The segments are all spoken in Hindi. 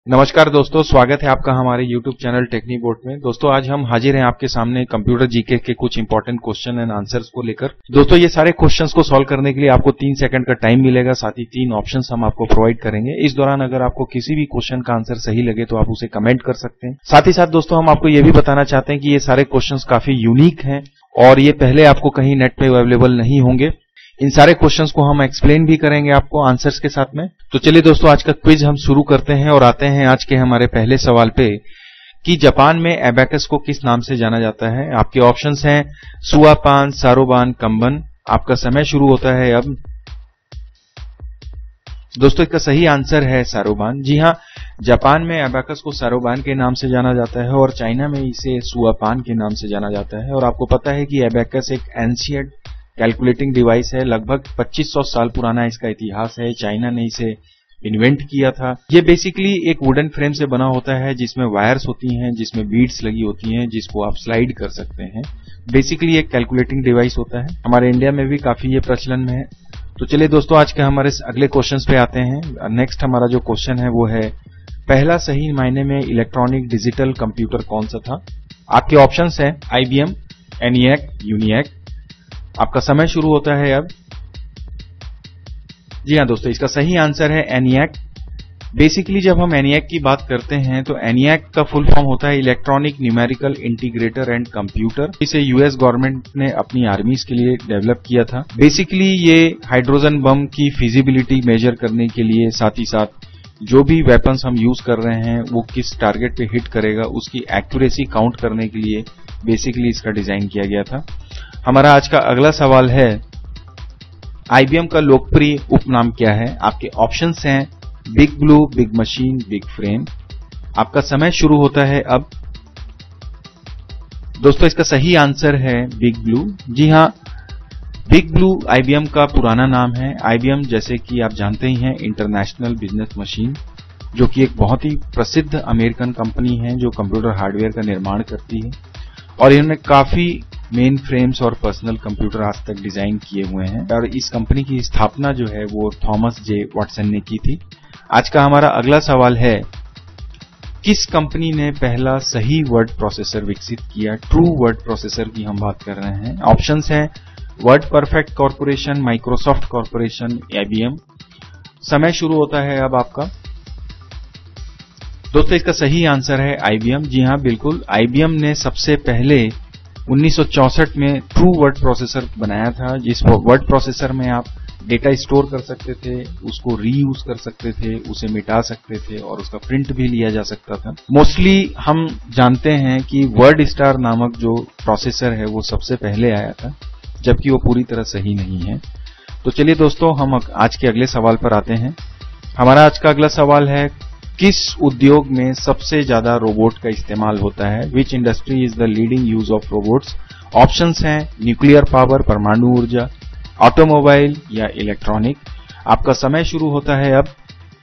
नमस्कार दोस्तों, स्वागत है आपका हमारे YouTube चैनल टेक्नीबोट में। दोस्तों आज हम हाजिर हैं आपके सामने कंप्यूटर जीके के कुछ इंपॉर्टेंट क्वेश्चन एंड आंसर्स को लेकर। दोस्तों ये सारे क्वेश्चंस को सॉल्व करने के लिए आपको 3 सेकंड का टाइम मिलेगा, साथ ही 3 ऑप्शंस हम आपको प्रोवाइड करेंगे। इस दौरान अगर आपको किसी भी क्वेश्चन का आंसर सही लगे तो आप उसे कमेंट कर सकते हैं। साथ ही साथ दोस्तों हम आपको ये भी बताना चाहते हैं कि ये सारे क्वेश्चंस काफी यूनिक हैं और ये पहले आपको कहीं नेट पे अवेलेबल नहीं होंगे। इन सारे क्वेश्चंस को हम एक्सप्लेन भी करेंगे आपको आंसर्स के साथ में। तो चलिए दोस्तों आज का क्विज हम शुरू करते हैं और आते हैं आज के हमारे पहले सवाल पे कि जापान में एबेकस को किस नाम से जाना जाता है। आपके ऑप्शंस हैं सुआपान, सारोबान, कंबन। आपका समय शुरू होता है अब। दोस्तों इसका सही आंसर है सारोबान। जी हाँ, जापान में एबेकस को सारोबान के नाम से जाना जाता है और चाइना में इसे सुआपान के नाम से जाना जाता है। और आपको पता है कि एबेकस एक एंशिएंट कैलकुलेटिंग डिवाइस है, लगभग 2500 साल पुराना इसका इतिहास है। चाइना ने इसे इन्वेंट किया था। ये बेसिकली एक वुडन फ्रेम से बना होता है जिसमें वायर्स होती हैं, जिसमें बीड्स लगी होती हैं, जिसको आप स्लाइड कर सकते हैं। बेसिकली एक कैलकुलेटिंग डिवाइस होता है। हमारे इंडिया में भी काफी ये प्रचलन में है। तो चलिए दोस्तों आज के हमारे अगले क्वेश्चन पे आते हैं। नेक्स्ट हमारा जो क्वेश्चन है वो है पहला सही मायने में इलेक्ट्रॉनिक डिजिटल कंप्यूटर कौन सा था। आपके ऑप्शंस हैं IBM, ENIAC, UNIAC। आपका समय शुरू होता है अब। जी हाँ दोस्तों, इसका सही आंसर है ENIAC। बेसिकली जब हम ENIAC की बात करते हैं तो ENIAC का फुल फॉर्म होता है electronic numerical integrator and computer. इसे यूएस गवर्नमेंट ने अपनी आर्मीज के लिए डेवलप किया था। बेसिकली ये हाइड्रोजन बम की फिजिबिलिटी मेजर करने के लिए, साथ ही साथ जो भी वेपन्स हम यूज कर रहे हैं वो किस टारगेट पे हिट करेगा उसकी एक्यूरेसी काउंट करने के लिए बेसिकली इसका डिजाइन किया गया था। हमारा आज का अगला सवाल है IBM का लोकप्रिय उपनाम क्या है। आपके ऑप्शंस हैं big blue, big machine, big frame. आपका समय शुरू होता है अब। दोस्तों इसका सही आंसर है बिग ब्लू। जी हाँ, बिग ब्लू IBM का पुराना नाम है। IBM जैसे कि आप जानते ही हैं इंटरनेशनल बिजनेस मशीन, जो कि एक बहुत ही प्रसिद्ध अमेरिकन कंपनी है जो कंप्यूटर हार्डवेयर का निर्माण करती है और इन्होंने काफी मेन फ्रेम्स और पर्सनल कंप्यूटर आज तक डिजाइन किए हुए हैं। और इस कंपनी की स्थापना जो है वो थॉमस जे वाटसन ने की थी। आज का हमारा अगला सवाल है किस कंपनी ने पहला सही वर्ड प्रोसेसर विकसित किया। ट्रू वर्ड प्रोसेसर की हम बात कर रहे हैं। ऑप्शंस हैं WordPerfect corporation, Microsoft corporation, IBM। समय शुरू होता है अब आपका। दोस्तों इसका सही आंसर है IBM। जी हाँ बिल्कुल, IBM ने सबसे पहले 1964 में ट्रू वर्ड प्रोसेसर बनाया था, जिस वर्ड प्रोसेसर में आप डेटा स्टोर कर सकते थे, उसको रीयूज कर सकते थे, उसे मिटा सकते थे और उसका प्रिंट भी लिया जा सकता था। मोस्टली हम जानते हैं कि वर्ड स्टार नामक जो प्रोसेसर है वो सबसे पहले आया था, जबकि वो पूरी तरह सही नहीं है। तो चलिए दोस्तों हम आज के अगले सवाल पर आते हैं। हमारा आज का अगला सवाल है किस उद्योग में सबसे ज्यादा रोबोट का इस्तेमाल होता है। Which industry is the leading use of robots. Options हैं न्यूक्लियर पावर, परमाणु ऊर्जा, ऑटोमोबाइल या इलेक्ट्रॉनिक। आपका समय शुरू होता है अब।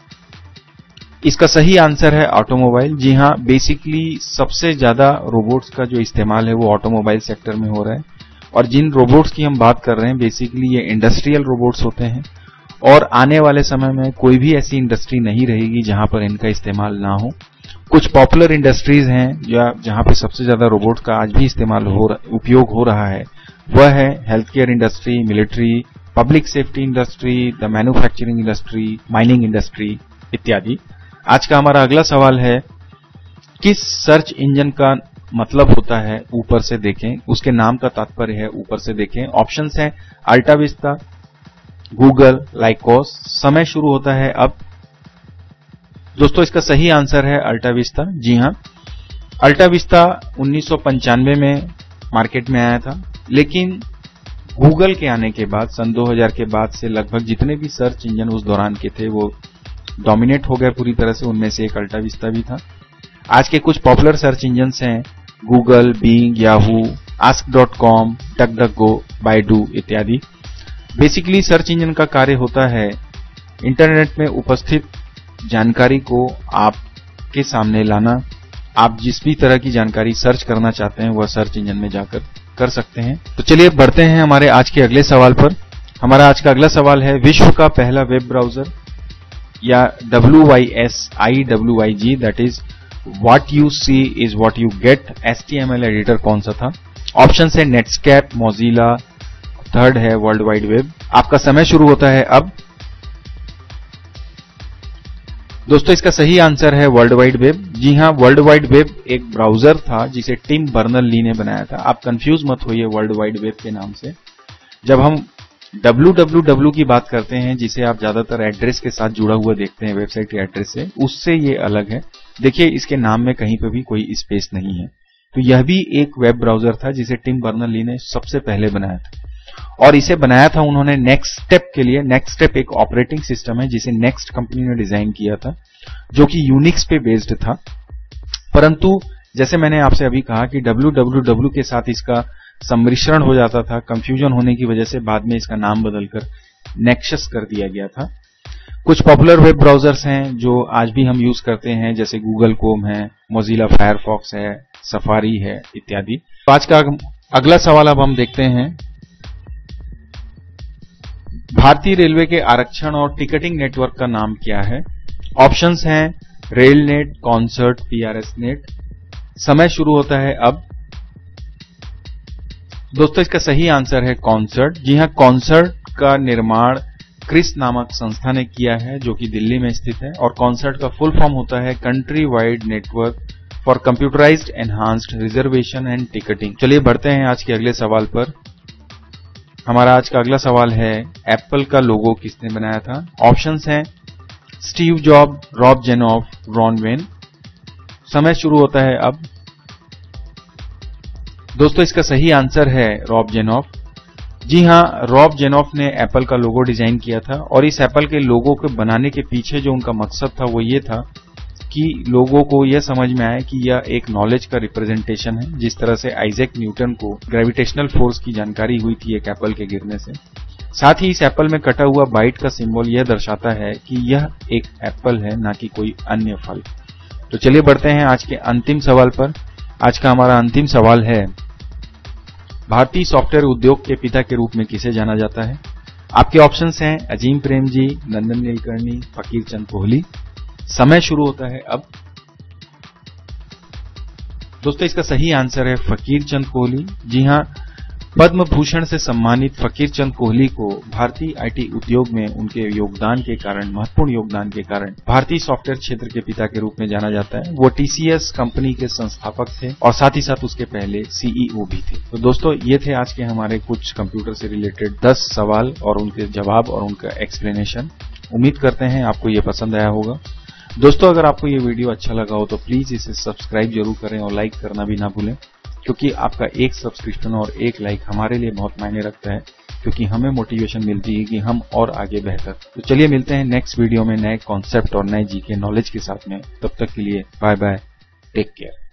इसका सही आंसर है ऑटोमोबाइल। जी हाँ, बेसिकली सबसे ज्यादा रोबोट्स का जो इस्तेमाल है वो ऑटोमोबाइल सेक्टर में हो रहा है। और जिन रोबोट्स की हम बात कर रहे हैं बेसिकली ये इंडस्ट्रियल रोबोट्स होते हैं और आने वाले समय में कोई भी ऐसी इंडस्ट्री नहीं रहेगी जहां पर इनका इस्तेमाल ना हो। कुछ पॉपुलर इंडस्ट्रीज हैं जहां पे सबसे ज्यादा रोबोट का आज भी उपयोग हो रहा है। वह है health care industry, military, public safety industry, the manufacturing industry, mining industry इत्यादि। आज का हमारा अगला सवाल है किस सर्च इंजन का मतलब होता है ऊपर से देखें। उसके नाम का तात्पर्य है ऊपर से देखें। ऑप्शंस हैं अल्टा विस्ता, गूगल, लाइकोस। समय शुरू होता है अब। दोस्तों इसका सही आंसर है अल्टा विस्ता। जी हाँ, अल्टा विस्ता 1995 में मार्केट में आया था, लेकिन गूगल के आने के बाद सन 2000 के बाद से लगभग जितने भी सर्च इंजन उस दौरान के थे वो डोमिनेट हो गए पूरी तरह से। उनमें से एक अल्टा विस्ता भी था। आज के कुछ पॉपुलर सर्च इंजन्स हैं Google, Bing, Yahoo, ask.com, DuckDuckGo, Baidu इत्यादि। बेसिकली सर्च इंजन का कार्य होता है इंटरनेट में उपस्थित जानकारी को आपके सामने लाना। आप जिस भी तरह की जानकारी सर्च करना चाहते हैं वह सर्च इंजन में जाकर कर सकते हैं। तो चलिए बढ़ते हैं हमारे आज के अगले सवाल पर। हमारा आज का अगला सवाल है विश्व का पहला वेब ब्राउजर। या WYSIWYG that is what you see is what you get, HTML editor कौन सा था? ऑप्शन है नेटस्केप, मोजिला, थर्ड है वर्ल्ड वाइड वेब। आपका समय शुरू होता है अब। दोस्तों इसका सही आंसर है वर्ल्ड वाइड वेब। जी हां, वर्ल्ड वाइड वेब एक ब्राउजर था जिसे टिम बर्नर-ली ने बनाया था। आप कंफ्यूज मत होइए वर्ल्ड वाइड वेब के नाम से। जब हम www की बात करते हैं, जिसे आप ज्यादातर एड्रेस के साथ जुड़ा हुआ देखते हैं वेबसाइट के एड्रेस से, उससे ये अलग है। देखिए इसके नाम में कहीं पे भी कोई स्पेस नहीं है। तो यह भी एक वेब ब्राउजर था जिसे टिम बर्नर-ली ने सबसे पहले बनाया था, और इसे बनाया था उन्होंने नेक्स्ट स्टेप के लिए। नेक्स्ट स्टेप एक ऑपरेटिंग सिस्टम है जिसे नेक्स्ट कंपनी ने डिजाइन किया था, जो कि यूनिक्स पे बेस्ड था। परंतु जैसे मैंने आपसे अभी कहा कि www के साथ इसका सम्मिश्रण हो जाता था, कंफ्यूजन होने की वजह से बाद में इसका नाम बदलकर नेक्सस कर दिया गया था। कुछ पॉपुलर वेब ब्राउजर्स हैं जो आज भी हम यूज करते हैं, जैसे गूगल क्रोम है, मोजिला फायरफॉक्स है, सफारी है इत्यादि। तो आज का अगला सवाल अब हम देखते हैं, भारतीय रेलवे के आरक्षण और टिकटिंग नेटवर्क का नाम क्या है? ऑप्शंस हैं रेलनेट, कॉन्सर्ट, PRS नेट। समय शुरू होता है अब। दोस्तों इसका सही आंसर है कॉन्सर्ट। जी हां, कॉन्सर्ट का निर्माण क्रिस नामक संस्था ने किया है, जो कि दिल्ली में स्थित है, और कॉन्सर्ट का फुल फॉर्म होता है country wide network for computerised enhanced reservation and ticketing. चलिए बढ़ते हैं आज के अगले सवाल पर। हमारा आज का अगला सवाल है, एप्पल का लोगो किसने बनाया था? ऑप्शंस हैं Steve Job, Rob Janoff, Ron Wayne. समय शुरू होता है अब। दोस्तों इसका सही आंसर है रॉब जेनॉफ। जी हां, रॉब जेनॉफ ने एप्पल का लोगो डिजाइन किया था, और इस एप्पल के लोगो को बनाने के पीछे जो उनका मकसद था वो ये था कि लोगों को यह समझ में आए कि यह एक नॉलेज का रिप्रेजेंटेशन है। जिस तरह से आइजैक न्यूटन को ग्रेविटेशनल फोर्स की जानकारी हुई थी एक एप्पल के गिरने से। साथ ही इस एप्पल में कटा हुआ बाइट का सिंबल यह दर्शाता है कि यह एक एप्पल है, ना कि कोई अन्य फल। तो चलिए बढ़ते हैं आज के अंतिम सवाल पर। आज का हमारा अंतिम सवाल है, भारतीय सॉफ्टवेयर उद्योग के पिता के रूप में किसे जाना जाता है? आपके ऑप्शंस हैं अजीम प्रेमजी, नंदन नीलकर्णी, फकीर चंद कोहली। समय शुरू होता है अब। दोस्तों इसका सही आंसर है फकीर चंद कोहली। जी हां, पद्म भूषण से सम्मानित फकीर चंद कोहली को भारतीय IT उद्योग में उनके योगदान के कारण, महत्वपूर्ण योगदान के कारण, भारतीय सॉफ्टवेयर क्षेत्र के पिता के रूप में जाना जाता है। वो TCS कंपनी के संस्थापक थे और साथ ही साथ उसके पहले CEO भी थे। तो दोस्तों ये थे आज के हमारे कुछ कंप्यूटर से रिलेटेड 10 सवाल और उनके जवाब और उनका एक्सप्लेनेशन। उम्मीद करते हैं आपको ये पसंद आया होगा। दोस्तों अगर आपको ये वीडियो अच्छा लगा हो तो प्लीज इसे सब्सक्राइब जरूर करें और लाइक करना भी ना भूलें, क्योंकि आपका एक सब्सक्रिप्शन और एक लाइक हमारे लिए बहुत मायने रखता है, क्योंकि हमें मोटिवेशन मिलती है कि हम और आगे बेहतर। तो चलिए मिलते हैं नेक्स्ट वीडियो में नए कॉन्सेप्ट और नए GK नॉलेज के साथ में। तब तक के लिए बाय बाय, टेक केयर।